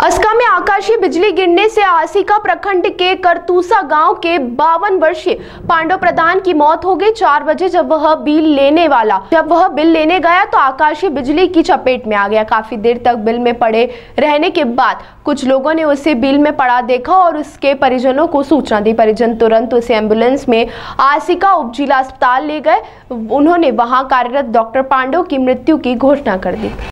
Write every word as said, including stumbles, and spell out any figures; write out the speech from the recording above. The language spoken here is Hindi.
अस्का में आकाशीय बिजली गिरने से आसिका प्रखंड के करतूसा गांव के बावन वर्षीय पांडव प्रधान की मौत हो गई। चार बजे जब वह बिल लेने वाला जब वह बिल लेने गया तो आकाशीय बिजली की चपेट में आ गया। काफी देर तक बिल में पड़े रहने के बाद कुछ लोगों ने उसे बिल में पड़ा देखा और उसके परिजनों को सूचना दी। परिजन तुरंत उसे एम्बुलेंस में आसिका उप जिला अस्पताल ले गए। उन्होंने वहां कार्यरत डॉक्टर पांडव की मृत्यु की घोषणा कर दी।